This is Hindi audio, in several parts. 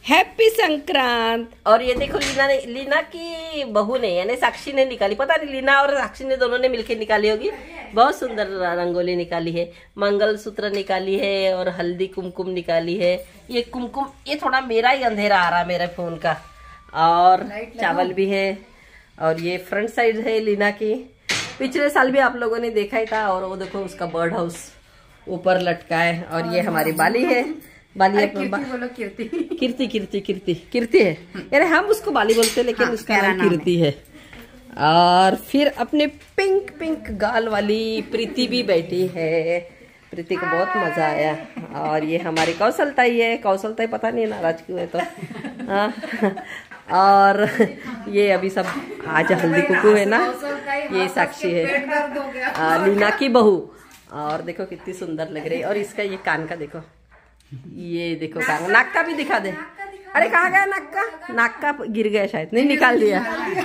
हैप्पी संक्रांत। और ये देखो लीना की बहू ने यानी साक्षी ने निकाली, पता नहीं लीना और साक्षी ने दोनों ने मिलकर निकाली होगी। बहुत सुंदर रंगोली निकाली है, मंगलसूत्र निकाली है और हल्दी कुमकुम निकाली है। ये कुमकुम ये थोड़ा मेरा ही अंधेरा आ रहा है मेरे फोन का। और चावल भी है और ये फ्रंट साइड है लीना की। पिछले साल भी आप लोगों ने देखा ही था। और वो देखो उसका बर्ड हाउस ऊपर लटका है। और ये हमारी बाली है। बाली बोलो कीर्ति कीर्ति कीर्ति कीर्ति कीर्ति है यानी हम उसको बाली बोलते हैं लेकिन उसका नाम कीर्ति है। और फिर अपने पिंक पिंक गाल वाली प्रीति भी बैठी है। प्रीति को बहुत मजा आया। और ये हमारी कौशलताई है। कौशलताई पता नहीं नाराज क्यों है तो और ये अभी सब आज हल्दी कुकू है ना। ये साक्षी है लीना की बहू। और देखो कितनी सुंदर लग रही है। और इसका ये कान का देखो, ये देखो कान, नाक का भी दिखा दे। अरे कहाँ गया नाक का? नाक का गिर गया शायद, नहीं निकाल दिया।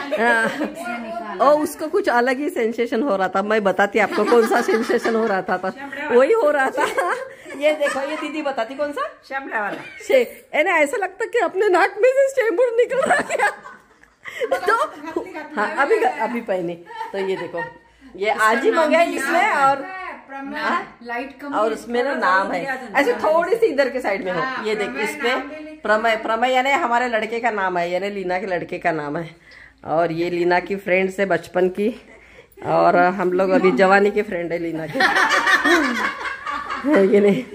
और उसको कुछ अलग ही सेंसेशन हो रहा था। मैं बताती आपको कौन सा सेंसेशन हो रहा था वही हो रहा था। ये देखो ये दीदी बताती कौन सा श्यामला वाला ऐसा लगता कि अपने नाक में से शेम्बुर निकल रहा है। तो हाँ अभी पहने तो ये देखो ये आज ही मंगाया इसमें। और लाइट कम और उसमें ना नाम है ऐसे थोड़ी सी इधर के साइड में हो। ये देखो इसमें प्रमय, प्रमय यानी हमारे लड़के का नाम है, यानी लीना के लड़के का नाम है। और ये लीना की फ्रेंड है बचपन की। और हम लोग अभी जवानी के फ्रेंड है लीना के। ये नहीं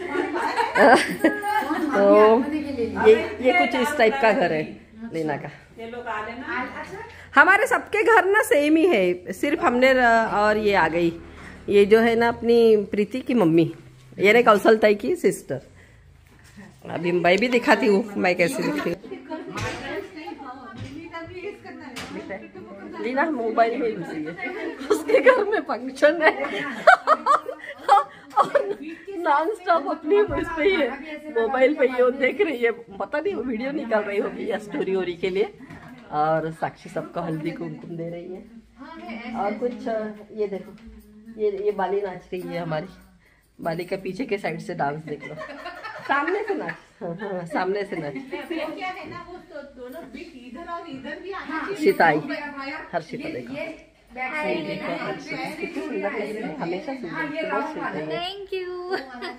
तो ये कुछ इस टाइप का घर है लीना का। हमारे सबके घर ना सेम ही है, सिर्फ हमने और ये आ गई ये जो है ना अपनी प्रीति की मम्मी यानी कौशलताई की सिस्टर। अभी मैं भी दिखाती हूँ मैं कैसे दिखती हूँ। लीना मोबाइल में घुसी है, उसके घर में फंक्शन है और नॉन स्टॉप अपनी उस पे ही है, मोबाइल पे ही देख रही है। पता नहीं वो वीडियो निकाल रही होगी या स्टोरी वोरी के लिए। और साक्षी सबको हल्दी कुमकुम दे रही है। और कुछ ये देखो ये बाली नाच रही है हमारी। बाली के पीछे के साइड से डांस देख लो, सामने से नाच। हाँ, सामने से नाच। हर्षिता आई, हर्षिता देखो हमेशा सुंदर। Thank you.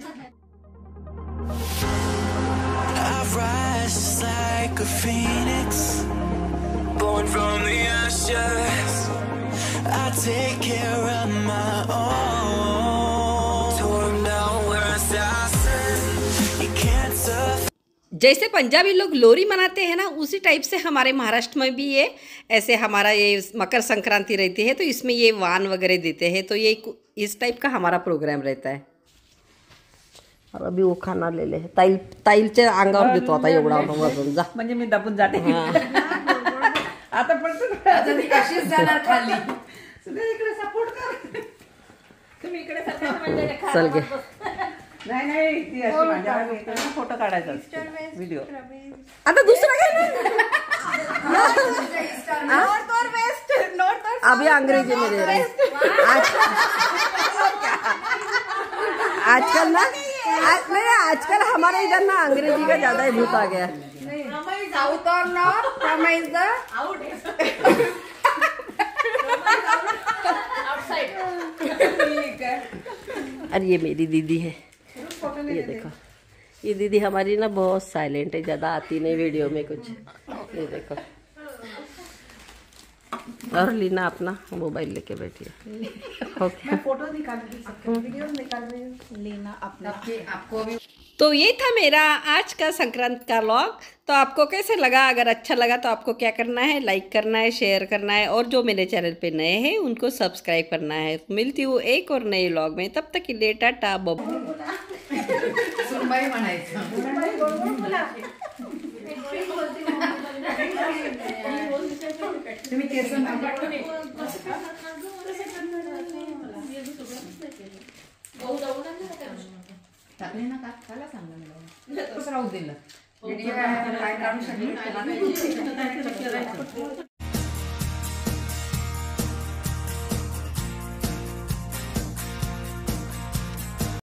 Born from the ashes, I take care of my own. Torn down where assassin, you can't survive. जैसे पंजाबी लोग लोरी मनाते हैं ना उसी टाइप से हमारे महाराष्ट्र में भी ये ऐसे हमारा ये मकर संक्रांति रहती है तो इसमें ये वान वगैरह देते हैं। तो ये इस टाइप का हमारा प्रोग्राम रहता है। और अभी वो खाना ले ले ताईलच्या अंगावर देतो आता एवढा जा म्हणजे मी दबून जाते। आता पडतो अशीच जाणार खाली। इकडे सपोर्ट कर तुम्ही इकडे चल गे। नाही नाही ती अशी माझ्या फोटो काढायचा व्हिडिओ। आता दुसरा काय नॉर्थ और वेस्ट, नॉर्थ और अभी अंग्रेजी में दे रहे हैं आजकल ना। आजकल हमारे इधर ना अंग्रेजी का ज्यादा ही भूत आ गया। साउथ और north, Pramay is the outside. अरे ये मेरी दीदी है, ये देखो ये दीदी हमारी ना बहुत साइलेंट है, ज्यादा आती नहीं वीडियो में कुछ। ये देखो और लीना अपना मोबाइल लेके बैठी है। मैं फोटो निकाल वीडियो निकाल रही हूँ। लीना अपना आपको अभी। तो ये था मेरा आज का संक्रांत का व्लॉग। तो आपको कैसे लगा? अगर अच्छा लगा तो आपको क्या करना है, लाइक करना है, शेयर करना है और जो मेरे चैनल पे नए हैं उनको सब्सक्राइब करना है। मिलती हूँ एक और नए व्लॉग में, तब तक के लिए टाटा बाय। टाकले ना काला सांगा राहू दिलं व्हिडिओ काय काढू शकतो